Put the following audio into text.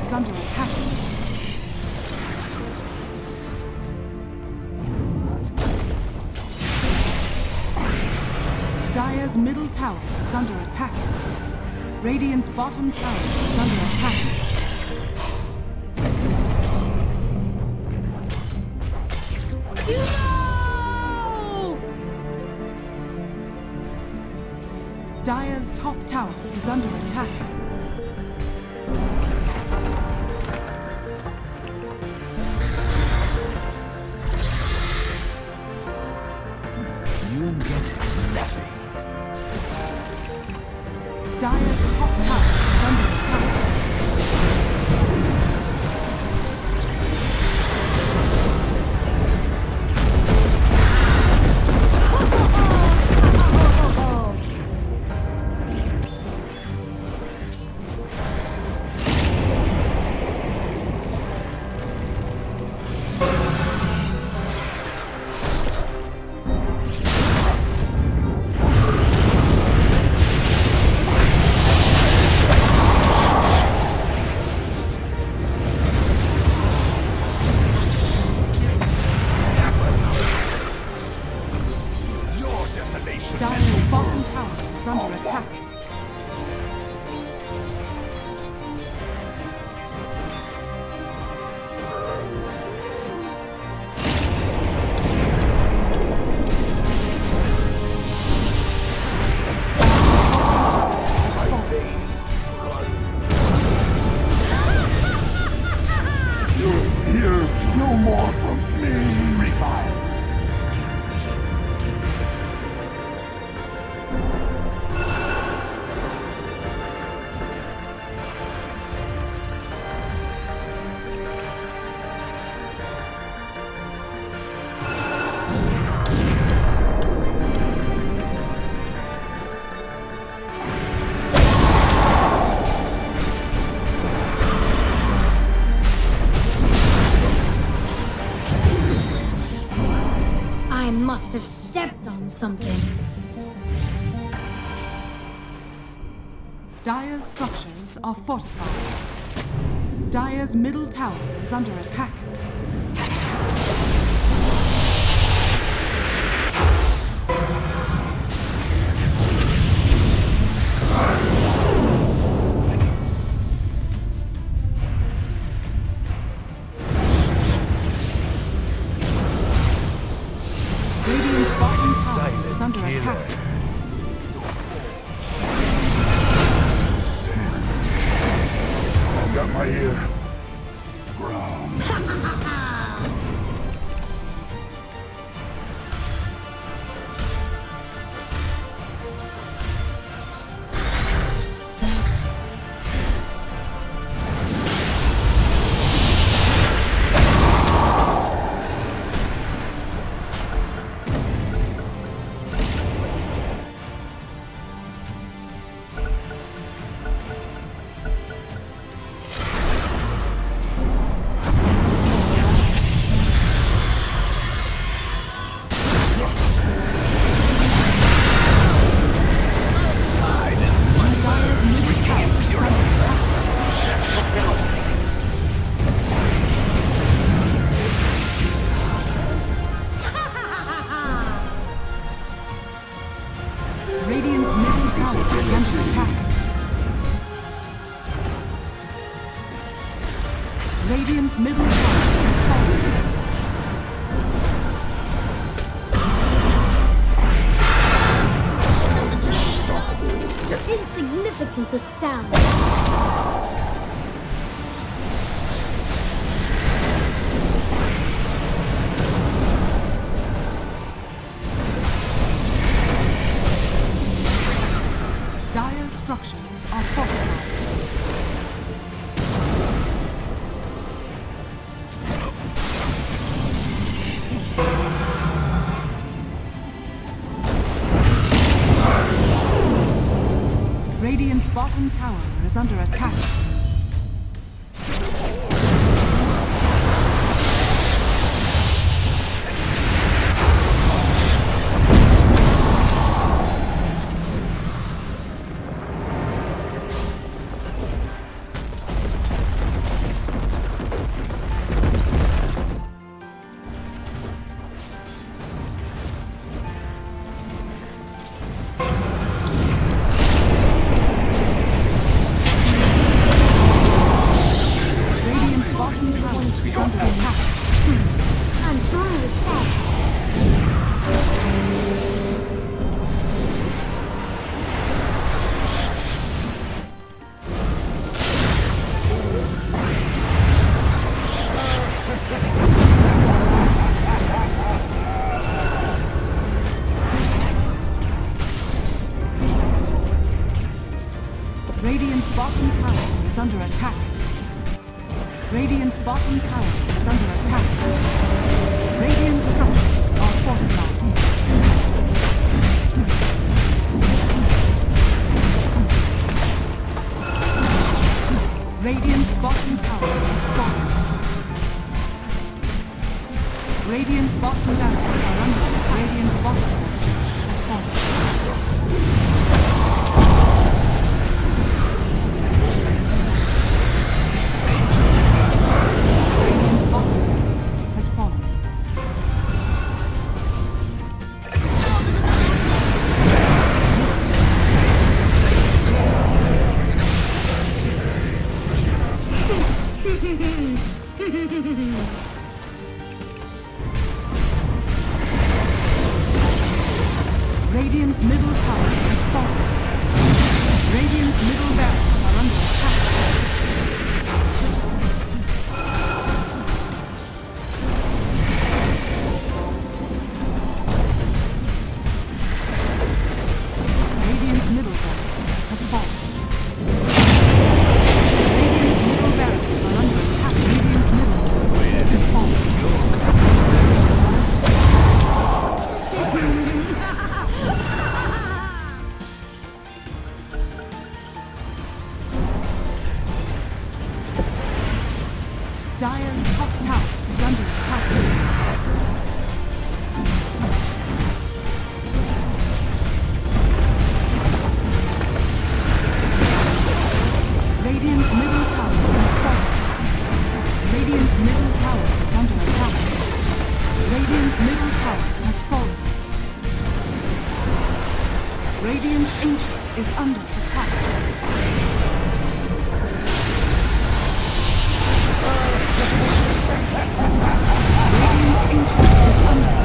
is under attack. Dire's middle tower is under attack. Radiant's bottom tower is under attack. No! Dire's top tower is under attack. You get nothing. Dire's top tower is under attack. Dire's bottom tower is under attack. You'll hear no more from me. Revive. I must have stepped on something. Dire's structures are fortified. Dire's middle tower is under attack. Radiant's bottom tower is under attack. I got my ear. Ground. Radiant's middle tower is under attack. Radiant's middle tower is falling. Your insignificance astounds. Dire's structures are fortified. Radiant's bottom tower is under attack. Radiant's bottom tower is under attack. Radiant's bottom tower is under attack. Radiant structures are fortified. Radiant's bottom tower is fallen. Radiant's bottom barracks are under attack. Radiant's bottom barracks has fallen. Radiant's bottom barracks has fallen. Radiant's middle tower has fallen. Radiant's middle barracks are under attack. Radiant's middle barracks has fallen. Radiant's middle barracks are under attack. Radiant's middle barracks has fallen. Dire's top tower is under attack. Radiant's middle tower has fallen. Radiant's middle tower is under attack. Radiant's middle tower has fallen. Radiant's ancient is under attack. Radiant's ancient is under